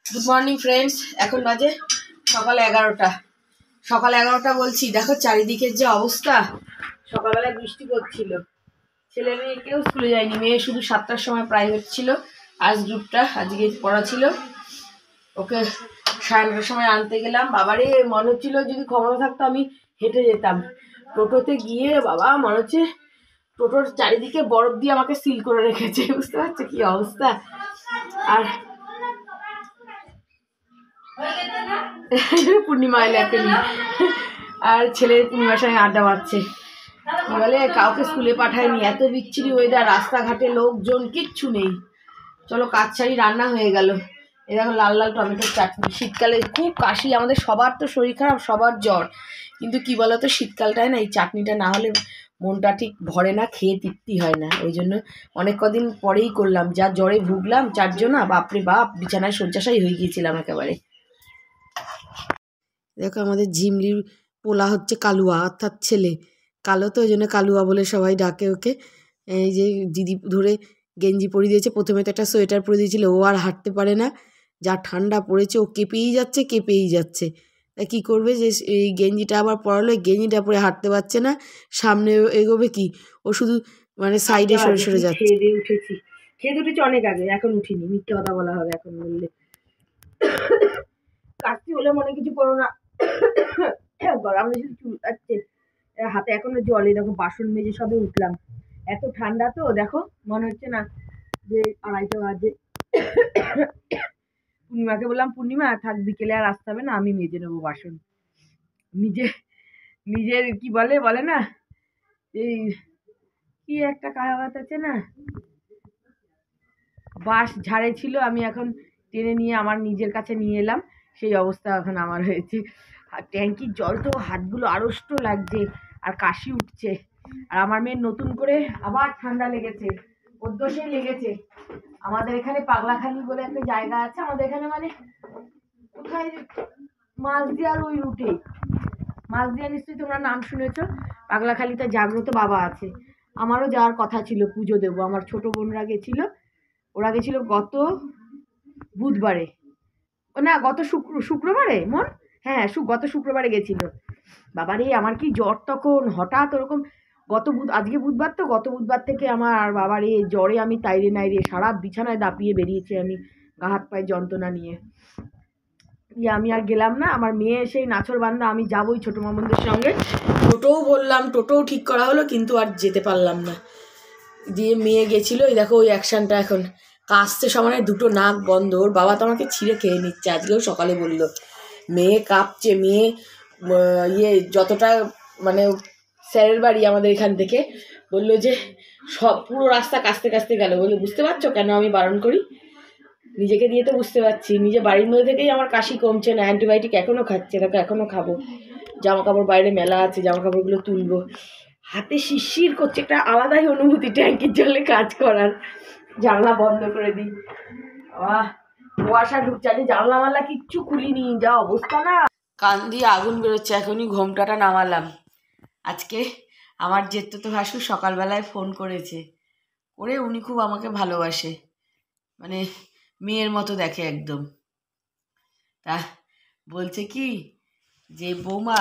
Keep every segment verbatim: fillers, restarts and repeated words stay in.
Good morning friends, এখন বাজে সকাল এগারোটা। সকাল এগারোটা বলছি, দেখো চারিদিকের যে অবস্থা। সকালবেলায় বৃষ্টি পড়ছিল, ছেলে মেয়ে কেউ স্কুলে যায়নি। মেয়ে শুধু সাতটার সময় প্রাইভেট ছিল, আজ গ্রুপটা আজকে পড়া ছিল। ওকে সাড়ে নটার সময় আনতে গেলাম। বাবারে মনে হচ্ছিল যদি ক্ষমতা থাকতো আমি হেঁটে যেতাম। টোটোতে গিয়ে বাবা মনে হচ্ছে টোটোর চারিদিকে বরফ দিয়ে আমাকে সিল করে রেখেছে। বুঝতে পারছো কি অবস্থা। আর পূর্ণিমা এলে একটা আর ছেলে পূর্ণিমার সঙ্গে আড্ডা মারছে। বলে কাউকে স্কুলে পাঠায়নি, এত বিচ্ছিরি ওয়েদার, রাস্তাঘাটে লোকজন কিচ্ছু নেই। চলো কাজ ছাড়ি, রান্না হয়ে গেল। এই দেখো লাল লাল টমেটোর চাটনি। শীতকালে খুব কাশি, আমাদের সবার তো শরীর খারাপ, সবার জ্বর, কিন্তু কি বলতো শীতকালটায় না এই চাটনিটা না হলে মনটা ঠিক ভরে না, খেয়ে তৃপ্তি হয় না। ওই জন্য অনেক কদিন পরেই করলাম। যা জ্বরে ভুগলাম চারজনা, বাপরে বাপ, বিছানায় শয্যাশায়ী হয়ে গিয়েছিলাম একেবারে। দেখো আমাদের ঝিমলির পোলা হচ্ছে কালুয়া, অর্থাৎ ছেলে কালো, তো ওই জন্য কালুয়া বলে সবাই ডাকে ওকে। এই যে দিদি ধরে গেঞ্জি পরিয়ে দিয়েছে। প্রথমে তো একটা সোয়েটার পরে দিয়েছিল, ও আর হাঁটতে পারে না, যা ঠান্ডা পড়েছে ও কেঁপেই যাচ্ছে কেঁপেই যাচ্ছে। তা কী করবে, যে এই গেঞ্জিটা আবার পরালো, গেঞ্জিটা পরে হাঁটতে পারছে না, সামনে এগোবে কি, ও শুধু মানে সাইডে সরে সরে যাচ্ছে। খেয়ে দিয়ে উঠেছি, খেয়ে উঠেছি অনেক আগে, এখন উঠিনি, মিথ্যে কথা বলা হবে এখন বললে। কাশি হলে মনে কিছু করো না, গরম যদি চুল কাটছে, হাতে এখনো জলে। দেখো বাসন মেজে সবে উঠলাম, এত ঠান্ডা তো দেখো মনে হচ্ছে না যে আড়াইটা বাজে। পূর্ণিমাকে বললাম পূর্ণিমা থাক, বিকেলে আর আসতে হবে না, আমি মেজে নেবো বাসন। নিজে নিজের কি বলে বলে না, এই কি একটা কাহাওয়াত আছে না, বাঁশ ঝাড়ে ছিল, আমি এখন টেনে নিয়ে আমার নিজের কাছে নিয়ে এলাম, সেই অবস্থা এখন আমার হয়েছে। আর ট্যাঙ্কির জল তো হাতগুলো আড়ষ্ট লাগছে আর কাশি উঠছে। আর আমার মেয়ের নতুন করে আবার ঠান্ডা লেগেছে, অধ্যসেই লেগেছে। আমাদের এখানে পাগলাখালি বলে একটা জায়গা আছে, আমাদের এখানে মানে কোথায় মাঝদিয়ার ওই রুটে, মাঝদিয়া নিশ্চয়ই তোমরা নাম শুনেছ। পাগলাখালিতে জাগ্রত বাবা আছে, আমারও যাওয়ার কথা ছিল, পুজো দেবো। আমার ছোট বোনরা গেছিল, ওরা গেছিল গত বুধবারে, না গত শুক্র শুক্রবারে মন হ্যাঁ গত শুক্রবারে গেছিল। বাবারে আমার কি জ্বর তখন হঠাৎ ওরকম, গত বুধ আজকে বুধবার তো, গত বুধবার থেকে আমার বাবারে জ্বরে আমি তাইরে নাইরে সারা বিছানায় দাপিয়ে বেরিয়েছি আমি, গা হাত পায়ে যন্ত্রণা নিয়ে। ইয়ে আমি আর গেলাম না, আমার মেয়ে সেই নাছর বান্দা, আমি যাবোই ছোটো মামুনদের সঙ্গে। টোটোও বললাম, টোটোও ঠিক করা হলো, কিন্তু আর যেতে পারলাম না। দিয়ে মেয়ে গেছিলো, এই দেখো ওই অ্যাকশানটা এখন কাশছে সমানে, দুটো নাক বন্ধ। ওর বাবা তো আমাকে ছিঁড়ে খেয়ে নিচ্ছে, আজকেও সকালে বললো। মেয়ে কাঁপছে, মেয়ে ইয়ে যতটা মানে স্যারের বাড়ি আমাদের এখান থেকে, বললো যে সব পুরো রাস্তা কাশতে কাশতে গেল। বললো বুঝতে পারছো কেন আমি বারণ করি, নিজেকে দিয়ে তো বুঝতে পারছি, নিজে বাড়ির মধ্যে থেকেই আমার কাশি কমছে না, অ্যান্টিবায়োটিক এখনও খাচ্ছে, দেখো এখনও খাবো। জামা কাপড় বাইরে মেলা আছে, জামা কাপড়গুলো তুলবো, হাতে শিরশির করছে, একটা আলাদাই অনুভূতি ট্যাঙ্কির জলে কাজ করার। জানলা বন্ধ করে দিই, আহ কুয়াশা ঢুকছে, আজ জানলা মাল্লা কিচ্ছু খুলিনি, যা অবস্থা না, কান দিয়ে আগুন বেরোচ্ছে। এখনই ঘোমটাটা নামালাম। আজকে আমার জেঠতো ভাসুর সকালবেলায় ফোন করেছে, করে উনি খুব আমাকে ভালোবাসে, মানে মেয়ের মতো দেখে একদম। তা বলছে কি যে বৌমা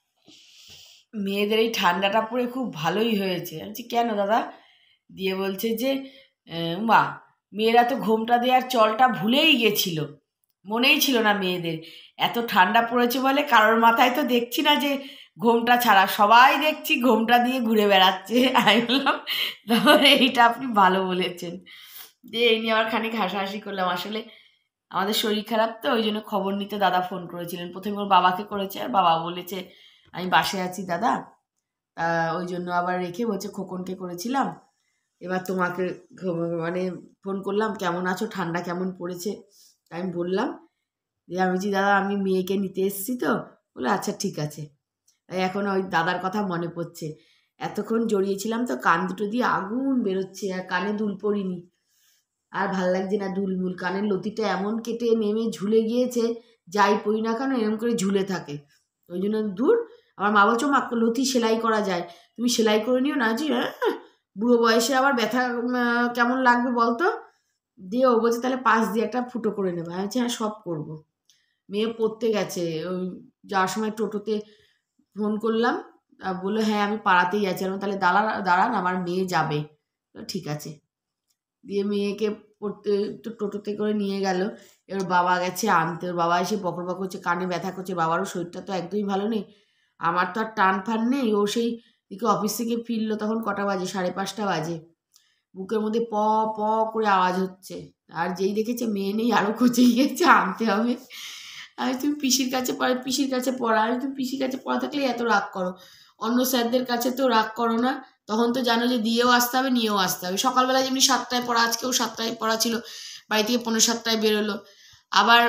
মেয়েদের এই ঠান্ডাটা পড়ে খুব ভালোই হয়েছে। আমি বলছি কেন দাদা? দিয়ে বলছে যে মা মেয়েরা তো ঘোমটা দেওয়ার চলটা ভুলেই গেছিল, মনেই ছিল না মেয়েদের, এত ঠান্ডা পড়েছে বলে কারোর মাথায় তো দেখছি না যে ঘোমটা ছাড়া, সবাই দেখছি ঘোমটা দিয়ে ঘুরে বেড়াচ্ছে। আমি বললাম তাহলে এইটা আপনি ভালো বলেছেন। দিয়ে এই নিয়ে আবার খানিক হাসাহাসি করলাম। আসলে আমাদের শরীর খারাপ তো, ওই জন্য খবর নিতে দাদা ফোন করেছিলেন। প্রথমে ওর বাবাকে করেছে, আর বাবা বলেছে আমি বাসে আছি দাদা, তা ওই জন্য আবার রেখে বলছে খোকনকে করেছিলাম, এবার তোমাকে মানে ফোন করলাম, কেমন আছো, ঠান্ডা কেমন পড়েছে। আমি বললাম যে আমি বলছি দাদা আমি মেয়েকে নিতে এসেছি তো। বলে আচ্ছা ঠিক আছে। এখন ওই দাদার কথা মনে পড়ছে, এতক্ষণ জড়িয়েছিলাম তো কান দুটো দিয়ে আগুন বেরোচ্ছে, আর কানে দুল পড়িনি, আর ভাল লাগছে না দুলমুল, কানের লতিটা এমন কেটে নেমে ঝুলে গিয়েছে, যাই পড়ি না কেন এরকম করে ঝুলে থাকে। ওই জন্য দূর। আমার মা বলছো মা লতি সেলাই করা যায়, তুমি সেলাই করে নিও না। জি হ্যাঁ, বুড়ো বয়সে আবার ব্যথা কেমন লাগবে বলতো, দিয়ে ও বলছে তাহলে পাশ দিয়ে একটা ফুটো করে নেবো। আমি বলছি হ্যাঁ সব করবো। মেয়ে পড়তে গেছে, ওই যাওয়ার সময় টোটোতে ফোন করলাম, বললো হ্যাঁ আমি পাড়াতেই আছি। আমি তাহলে দাঁড়ান দাঁড়ান আমার মেয়ে যাবে, ঠিক আছে। দিয়ে মেয়েকে পড়তে তো টোটোতে করে নিয়ে গেল। এবার বাবা গেছে আনতে, ওর বাবা এসে বকর বকর করছে, কানে ব্যথা করছে, বাবারও শরীরটা তো একদমই ভালো নেই। আমার তো আর টান ফান নেই। ও সেই দিকে অফিস থেকে ফিরলো তখন কটা বাজে, সাড়ে পাঁচটা বাজে। বুকের মধ্যে প প করে আওয়াজ হচ্ছে, আর যেই দেখেছে মেয়ে নেই আরও খোঁচে গিয়েছে, আনতে হবে। আমি তুমি পিসির কাছে পড়া, পিসির কাছে পড়া। আমি তুমি পিসির কাছে পড়া থাকলে এত রাগ করো, অন্য স্যারদের কাছে তো রাগ করো না। তখন তো জানো যে দিয়েও আসতে হবে নিয়েও আসতে হবে। সকালবেলা যেমনি সাতটায় পড়া, আজকেও সাতটায় পড়া ছিল, বাড়ি থেকে পনেরো সাতটায় বেরোলো। আবার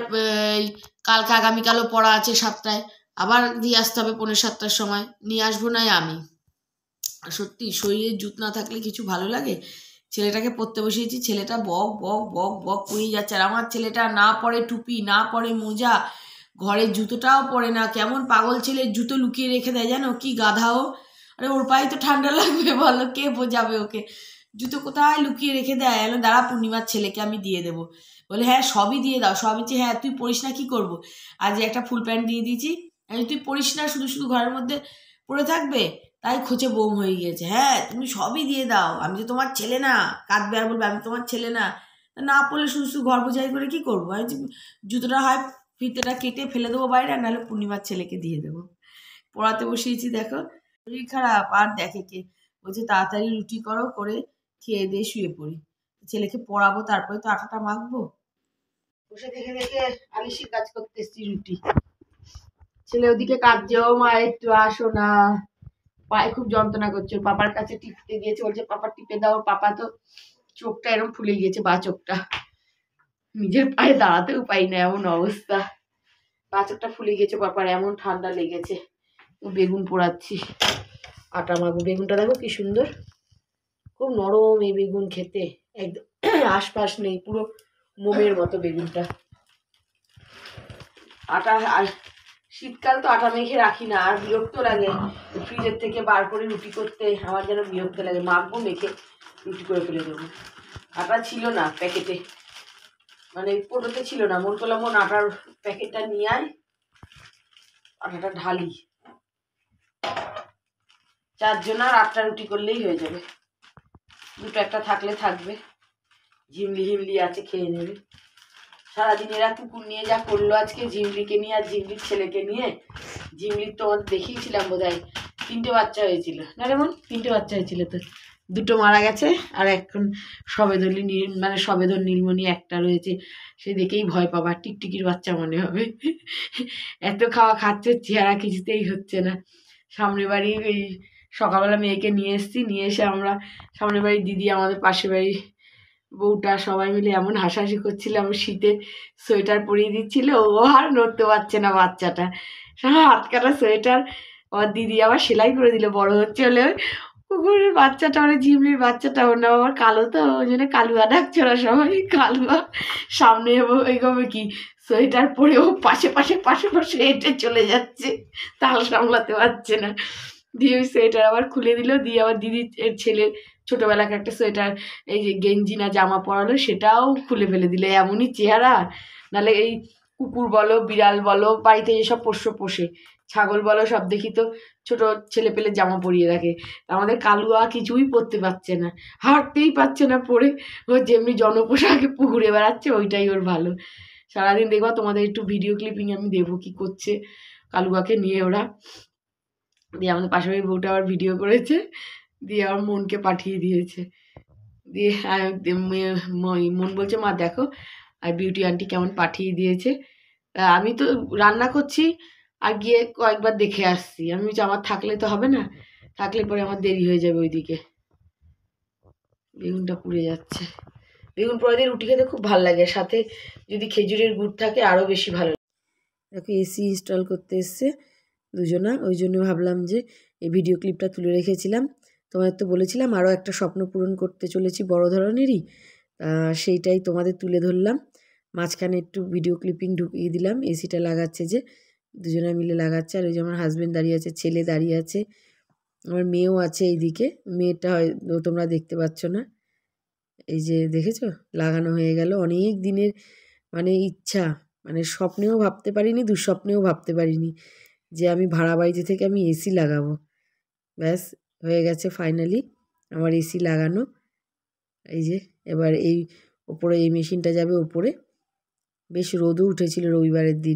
কালকে আগামীকালও পড়া আছে সাতটায়, আবার দিয়ে আসতে হবে পনেরো সাতটার সময়, নিয়ে আসবো নাই আমি। সত্যি শরীরের জুত না থাকলে কিছু ভালো লাগে। ছেলেটাকে পড়তে বসিয়েছি, ছেলেটা বক বক বক বক করেই যাচ্ছে। আর আমার ছেলেটা না পরে টুপি, না পরে মোজা, ঘরের জুতোটাও পরে না, কেমন পাগল ছেলে, জুতো লুকিয়ে রেখে দেয় জানো, কি গাধাও। আরে ওর পায়ে তো ঠান্ডা লাগবে বলো, কে বোঝাবে ওকে, জুতো কোথায় লুকিয়ে রেখে দেয়। এলো দাঁড়া পূর্ণিমার ছেলেকে আমি দিয়ে দেবো। বলে হ্যাঁ সবই দিয়ে দাও, সবই। হ্যাঁ তুই পড়িস না কি করবো, আজ একটা ফুল প্যান্ট দিয়ে দিয়েছি, তুই পড়িস না, শুধু শুধু ঘরের মধ্যে পড়ে থাকবে, তাই খোঁচে বোম হয়ে গিয়েছে। হ্যাঁ তুমি সবই দিয়ে দাও, আমি তো তোমার ছেলে না, কাঁদবে আর বলবে আমি তোমার ছেলে না। না পড়লে শুধু শুধু ঘর বোঝাই করে কী করবো। আমি জুতোটা হয় ফিতেটা কেটে ফেলে দেবো বাইরে, আর নাহলে পূর্ণিমার ছেলেকে দিয়ে দেবো। পড়াতে বসিয়েছি, দেখো শরীর খারাপ আর দেখে কে, বলছে তাড়াতাড়ি রুটি করো, করে খেয়ে দিয়ে শুয়ে পড়ি, ছেলেকে পড়াবো তারপরে তো আটাটা মাখবো। বসে দেখে দেখে আলিশি কাজ করতে এসছি, রুটি। ছেলে ওদিকে কাঁদছে, ও মা একটু আসো না, পায়ে খুব যন্ত্রণা করছে, পাপার কাছে টিপতে গিয়েছে, বলছে পাপা টিপে দাও। পাপা তো চোখটা এরকম ফুলে গিয়েছে, বা চোখটা, নিজের পায়ে দাঁড়াতেও পাই না এমন অবস্থা। বা চোখটা ফুলে গিয়েছে পাপার, এমন ঠান্ডা লেগেছে। বেগুন পোড়াচ্ছি, আটা মাখবো। বেগুনটা দেখো কি সুন্দর, খুব নরম এই বেগুন, খেতে একদম আশপাশ নেই, পুরো মোমের মতো বেগুনটা। আটা, আর শীতকাল তো আটা মেখে রাখি না, আর বিরক্ত লাগে ফ্রিজের থেকে বার করে রুটি করতে, আমার যেন বিরক্ত লাগে। মাখবো, মেখে রুটি করে ফেলে দেবো। আটা ছিল না প্যাকেটে, মানে পোটোতে ছিল না, মন করলাম মন আটার প্যাকেটটা নিয়ে আয়, আটাটা ঢালি, চারজন আর আটটা রুটি করলেই হয়ে যাবে। দুটো একটা থাকলে থাকবে, ঝিমলি ঝিমলি আছে, খেয়ে নেবে। সারাদিন এরা কুকুর নিয়ে যা করলো আজকে, ঝিমলিকে নিয়ে আর ঝিমলির ছেলেকে নিয়ে। ঝিমলির তো দেখিয়েছিলাম বোধ হয়, তিনটে বাচ্চা হয়েছিল না রে মন, তিনটে বাচ্চা হয়েছিল তো, দুটো মারা গেছে আর এখন সবেদলি নীল, মানে সবেদন নীলমণি একটা রয়েছে। সে দেখেই ভয় পাবা, টিকটিকির বাচ্চা মনে হবে। এত খাওয়া খাচ্ছে, চেহারা কিছুতেই হচ্ছে না। সামনের বাড়ি ওই সকালবেলা মেয়েকে নিয়ে এসেছি, নিয়ে এসে আমরা সামনের বাড়ির দিদি, আমাদের পাশের বাড়ি বউটা, সবাই মিলে এমন হাসাহাসি করছিলাম, শীতে সোয়েটার পরিয়ে দিচ্ছিল, ও আর নড়তে পারছে না বাচ্চাটা, হাত কাটা সোয়েটার। আমার দিদি আবার সেলাই করে দিল, বড় হচ্ছে হলে কুকুরের বাচ্চাটা, মানে ঝিমলির বাচ্চাটা, ওর নাম আমার কালো, তো ওই জন্য কালুয়া ডাকছে ওরা সবাই, কালুয়া। সামনে এগোবে কি, সোয়েটার পরে ও পাশে পাশে পাশে পাশে হেঁটে চলে যাচ্ছে, তাল সামলাতে পারছে না। দিয়ে ওই সোয়েটার আবার খুলে দিল, দিয়ে আবার দিদির ছেলের ছোটোবেলাকে একটা সোয়েটার, এই যে গেঞ্জি না জামা পরালো, সেটাও খুলে ফেলে দিলে। এমনই চেহারা, নাহলে এই কুকুর বলো, বিড়াল বলো, বাড়িতে যেসব পোষ্য পোষে, ছাগল বলো, সব দেখি তো ছোটো ছেলে পেলে জামা পরিয়ে রাখে। আমাদের কালুয়া কিছুই পরতে পারছে না, হাঁটতেই পারছে না পরে, ও যেমনি জনপোশাকে ঘুরে বেড়াচ্ছে, ওইটাই ওর ভালো। সারাদিন দেখবা তোমাদের একটু ভিডিও ক্লিপিং আমি দেবো কি করছে কালুয়াকে নিয়ে ওরা। দিয়ে আমাদের পাশের বাড়ির বউটা আবার ভিডিও করেছে, দিয়ে আমার মনকে পাঠিয়ে দিয়েছে। দিয়ে মন বলছে মা দেখো আর বিউটি আন্টি কেমন পাঠিয়ে দিয়েছে। আমি তো রান্না করছি আর গিয়ে কয়েকবার দেখে আসছি। আমি বলছি আমার থাকলে তো হবে না, থাকলে পরে আমার দেরি হয়ে যাবে ওইদিকে। বেগুনটা পুড়ে যাচ্ছে। বেগুন পোড়া দিয়ে রুটি খেতে খুব ভালো লাগে, সাথে যদি খেজুরের গুড় থাকে আরও বেশি ভালো লাগে। দেখো এসি ইনস্টল করতে এসছে দুজনা, ওই জন্য ভাবলাম যে এই ভিডিও ক্লিপটা তুলে রেখেছিলাম। তোমাদের তো বলেছিলাম আরও একটা স্বপ্ন পূরণ করতে চলেছি বড় ধরনেরই, সেইটাই তোমাদের তুলে ধরলাম। মাঝখানে একটু ভিডিও ক্লিপিং ঢুকিয়ে দিলাম। এসিটা লাগাচ্ছে যে দুজনে মিলে লাগাচ্ছে, আর ওই যে আমার হাজব্যান্ড দাঁড়িয়ে আছে, ছেলে দাঁড়িয়ে আছে, আমার মেয়েও আছে এইদিকে। মেয়েটা হয় তোমরা দেখতে পাচ্ছ না, এই যে দেখেছো লাগানো হয়ে গেল। অনেক দিনের মানে ইচ্ছা, মানে স্বপ্নেও ভাবতে পারিনি, দুঃস্বপ্নেও ভাবতে পারিনি যে আমি ভাড়া বাড়িতে থেকে আমি এসি লাগাবো। ব্যাস হয়ে গেছে ফাইনালি আমার এসি লাগানো। এই যে এবার এই ওপরে এই মেশিনটা যাবে ওপরে। বেশ রোদও উঠেছিল রবিবারের দিন।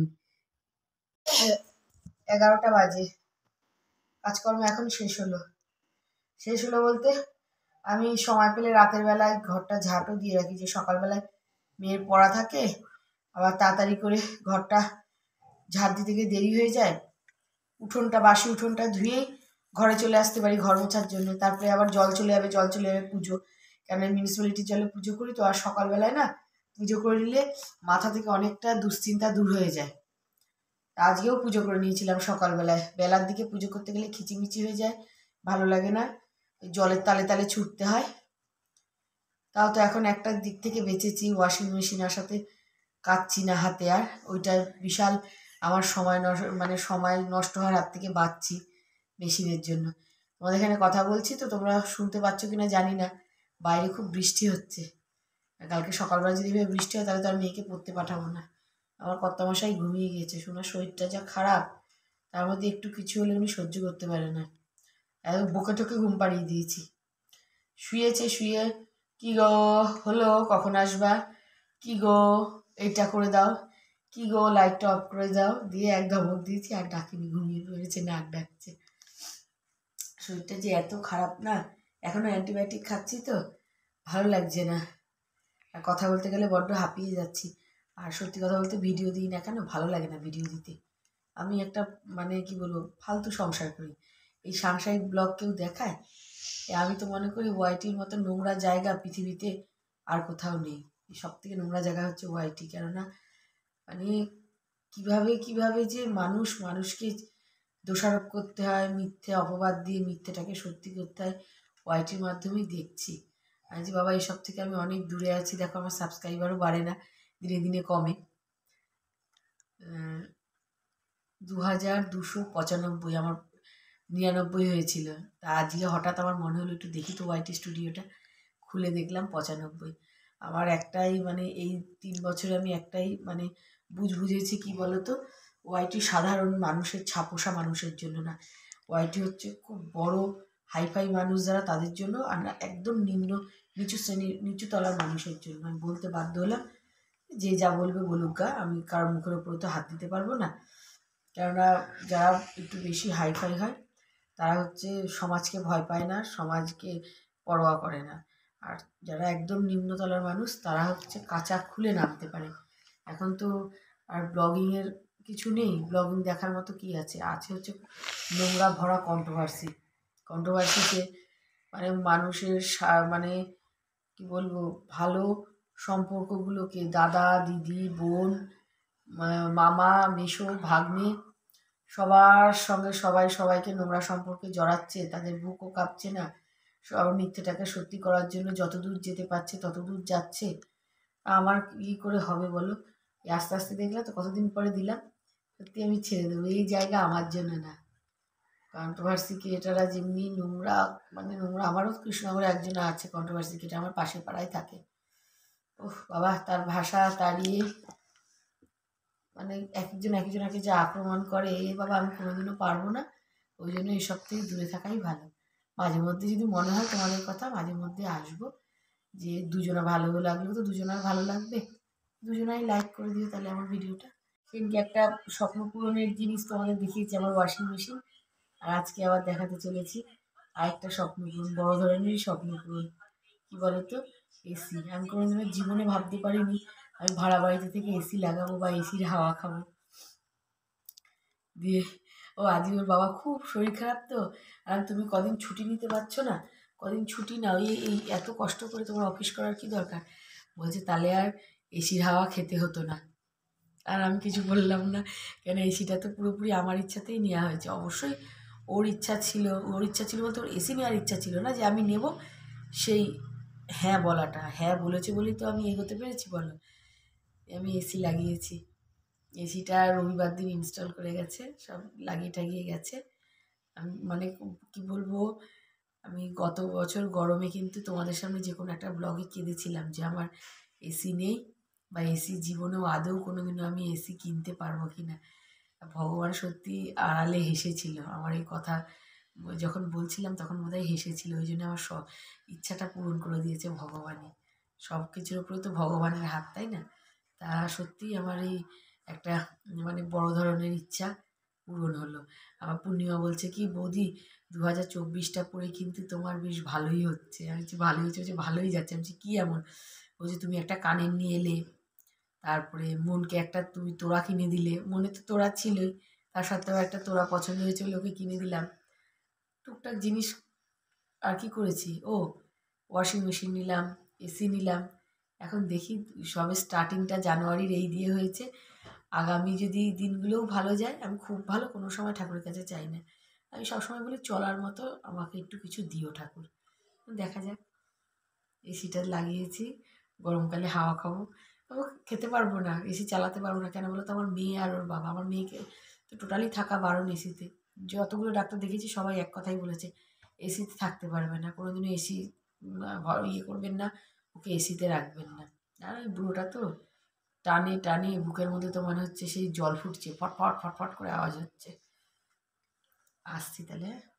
এগারোটা বাজে, কাজকর্ম এখন শেষ হলো। শেষ হলো বলতে আমি সময় পেলে রাতের বেলায় ঘরটা ঝাঁটও দিয়ে রাখি, যে সকালবেলায় মেয়ের পড়া থাকে, আবার তাড়াতাড়ি করে ঘরটা ঝাঁট দিতে গিয়ে দেরি হয়ে যায়। উঠোনটা বাসি উঠোনটা ধুয়েই ঘরে চলে আসতে পারি ঘর মোছার জন্য। তারপরে আবার জল চলে যাবে, জল চলে যাবে পুজো, কেন মিউনিসিপ্যালিটির জলে পুজো করি তো। আর সকালবেলায় না পুজো করে নিলে মাথা থেকে অনেকটা দুশ্চিন্তা দূর হয়ে যায়। আজকেও পুজো করে নিয়েছিলাম সকালবেলায়। বেলার দিকে পুজো করতে গেলে খিচিমিচি হয়ে যায়, ভালো লাগে না, জলের তালে তালে ছুটতে হয়। তাও তো এখন একটা দিক থেকে বেঁচেছি, ওয়াশিং মেশিন আসাতে কাচ্ছি না হাতে আর। ওইটা বিশাল আমার সময় নষ্ট, মানে সময় নষ্ট হওয়ার হাত থেকে বাঁচছি মেশিনের জন্য। তোমাদের এখানে কথা বলছি তো তোমরা শুনতে পাচ্ছ কিনা জানি না, বাইরে খুব বৃষ্টি হচ্ছে। কালকে সকালবেলা যদি এভাবে বৃষ্টি হয় তাহলে তো আর মেয়েকে পড়তে পাঠাবো না। আমার কর্তামশাই ঘুমিয়ে গিয়েছে, শোনার শরীরটা যা খারাপ, তার মধ্যে একটু কিছু হলে উনি সহ্য করতে পারে না। এত বকে টোকে ঘুম পাড়িয়ে দিয়েছি। শুয়েছে, শুয়ে কি গো হলো, কখন আসবা, কি গো এইটা করে দাও, কি গো লাইটটা অফ করে দাও, দিয়ে এক ধমক দিয়েছি আর ডাকিনি, ঘুমিয়ে পড়েছে, নাক ডাকছে। শরীরটা যে এত খারাপ না, এখনও অ্যান্টিবায়োটিক খাচ্ছি তো ভালো লাগছে না। আর কথা বলতে গেলে বড্ড হাঁপিয়ে যাচ্ছি। আর সত্যি কথা বলতে ভিডিও দিই না কেন, ভালো লাগে না ভিডিও দিতে। আমি একটা মানে কি বলবো ফালতু সংসার করি, এই সাংসারিক ব্লগ কেউ দেখায়? আমি তো মনে করি ওয়াইটির মতো নোংরা জায়গা পৃথিবীতে আর কোথাও নেই। সব থেকে নোংরা জায়গা হচ্ছে ওয়াইটি। কেননা মানে কিভাবে কিভাবে যে মানুষ মানুষকে দোষারোপ করতে হয়, মিথ্যে অপবাদ দিয়ে মিথ্যেটাকে সত্যি করতে হয়, ওয়াইটির মাধ্যমেই দেখছি। আর যে বাবা এসব থেকে আমি অনেক দূরে আছি। দেখো আমার সাবস্ক্রাইবারও বাড়ে না, দিনে দিনে কমে। দু হাজার দুশো পঁচানব্বই আমার নিরানব্বই হয়েছিল। তা আজকে হঠাৎ আমার মনে হলো একটু দেখি তো ওয়াইটি স্টুডিওটা, খুলে দেখলাম পঁচানব্বই। আমার একটাই মানে এই তিন বছরে আমি একটাই মানে বুঝ বুঝেছি কি বলতো, ওয়াইটি সাধারণ মানুষের ছাপোষা মানুষের জন্য না, ওয়াইটি হচ্ছে খুব বড় হাইফাই মানুষ যারা তাদের জন্য, আর না একদম নিম্ন নিচু শ্রেণীর নিচু তলার মানুষের জন্য। আমি বলতে বাধ্য হলাম, যে যা বলবে বলুক গা, আমি কারোর মুখের উপরে তো হাত দিতে পারবো না। কেননা যারা একটু বেশি হাইফাই হয় তারা হচ্ছে সমাজকে ভয় পায় না, সমাজকে পরোয়া করে না। আর যারা একদম নিম্নতলার মানুষ তারা হচ্ছে কাঁচা খুলে নামতে পারে। এখন তো আর ব্লগিংয়ের কিছু নেই, ব্লগিং দেখার মতো কি আছে, আছে হচ্ছে নোংরা ভরা কন্ট্রোভার্সি। কন্ট্রোভার্সিতে মানে মানুষের মানে কি বলবো ভালো সম্পর্কগুলোকে, দাদা দিদি বোন মামা মেসো ভাগ্নে সবার সঙ্গে সবাই সবাইকে নোংরা সম্পর্কে জড়াচ্ছে, তাদের বুকও কাঁপছে না, সব মিথ্যেটাকে সত্যি করার জন্য যতদূর যেতে পারছে ততদূর যাচ্ছে। আমার কী করে হবে বলো? আস্তে আস্তে দেখলে তো কতদিন পরে দিলাম, সত্যি আমি ছেড়ে দেবো, এই জায়গা আমার জন্য না। কন্ট্রোভার্সি ক্রিয়েটাররা যেমনি নোংরা, মানে নোংরা, আমারও কৃষ্ণনগরে একজন আছে কন্ট্রোভার্সি ক্রিয়েটার, আমার পাশের পাড়ায় থাকে। ওহ বাবা, তার ভাষা তাড়িয়ে মানে একজন একজনকে যে আক্রমণ করে, এ বাবা আমি কোনোদিনও পারবো না। ওই জন্য এসব থেকে দূরে থাকাই ভালো। মাঝে মধ্যে যদি মনে হয় তোমাদের কথা, মাঝে মধ্যে আসবো, যে দুজনা ভালো লাগলো তো দুজনার ভালো লাগবে, দুজনাই লাইক করে দিও তাহলে আমার ভিডিওটা। সেদিনকে একটা স্বপ্ন পূরণের জিনিস তোমাদের দেখিয়েছি, আমার ওয়াশিং মেশিন, আর আজকে আবার দেখাতে চলেছি আরেকটা স্বপ্ন পূরণ, বড় ধরনেরই স্বপ্ন পূরণ। কী বলো তো, এসি। আমি কোনোদিনও জীবনে ভাবতে পারিনি আমি ভাড়া বাড়িতে থেকে এসি লাগাবো বা এসির হাওয়া খাবো। দিয়ে ও আজকে ওর বাবা খুব শরীর খারাপ তো, আর তুমি কদিন ছুটি নিতে পারছো না, কদিন ছুটি নাও, এই এই এত কষ্ট করে তোমার অফিস করার কি দরকার? বলছে তাহলে আর এসির হাওয়া খেতে হতো না। আর আমি কিছু বললাম না, কেন এসিটা তো পুরোপুরি আমার ইচ্ছাতেই নেওয়া হয়েছে। অবশ্যই ওর ইচ্ছা ছিল, ওর ইচ্ছা ছিল বলতে ওর এসি নেওয়ার ইচ্ছা ছিল না যে আমি নেব, সেই হ্যাঁ বলাটা, হ্যাঁ বলেছে বলেই তো আমি এগোতে পেরেছি বলো। আমি এসি লাগিয়েছি, এসিটা রবিবার দিন ইনস্টল করে গেছে, সব লাগিয়ে টাগিয়ে গেছে। আমি মানে কি বলবো, আমি গত বছর গরমে কিন্তু তোমাদের সামনে যে কোনো একটা ব্লগে কেঁদেছিলাম যে আমার এসি নেই, বা এসি জীবনেও আদৌ কোনোদিনও আমি এসি কিনতে পারবো কি না। ভগবান সত্যি আড়ালে হেসেছিল আমার এই কথা যখন বলছিলাম, তখন বোধহয় হেসেছিল। ওই জন্য আমার সব ইচ্ছাটা পূরণ করে দিয়েছে ভগবানই। সব কিছুর উপরে তো ভগবানের হাত, তাই না? তা সত্যিই আমার এই একটা মানে বড় ধরনের ইচ্ছা পূরণ হলো। আমার পূর্ণিমা বলছে কি, বৌদি দু হাজার চব্বিশটা পরে কিন্তু তোমার বেশ ভালোই হচ্ছে। আমি বলছি ভালোই হচ্ছে, বলছে ভালোই যাচ্ছে। আমি বলছি কী এমন? বলছে তুমি একটা কানের নিয়ে এলে, তারপরে মনকে একটা তুমি তোড়া কিনে দিলে। মনে তো তোড়া ছিলই, তার সত্ত্বেও একটা তোড়া পছন্দ হয়েছে বলে ওকে কিনে দিলাম। টুকটাক জিনিস আর কি করেছি, ও ওয়াশিং মেশিন নিলাম, এসি নিলাম। এখন দেখি সবে স্টার্টিংটা জানুয়ারির এই দিয়ে হয়েছে। আগামী যদি দিনগুলোও ভালো যায়, আমি খুব ভালো কোনো সময় ঠাকুরের কাছে চাই না। আমি সবসময় বলি চলার মতো আমাকে একটু কিছু দিও ঠাকুর। দেখা যাক। এসিটা লাগিয়েছি, গরমকালে হাওয়া খাবো। তবে খেতে পারবো না, এসি চালাতে পারবো না। কেন বলো তো? আমার মেয়ে আর ওর বাবা, আমার মেয়েকে তো টোটালি থাকা বারণ এসিতে। যতগুলো ডাক্তার দেখেছি সবাই এক কথাই বলেছে এসিতে থাকতে পারবে না, কোনোদিনও এসি ইয়ে করবেন না, ওকে এসিতে রাখবেন না। আর ওই বুড়োটা তো টানে টানে বুকের মধ্যে তো মনে হচ্ছে সেই জল ফুটছে, ফটফট ফটফট করে আওয়াজ হচ্ছে। আসছি তাহলে, হ্যাঁ।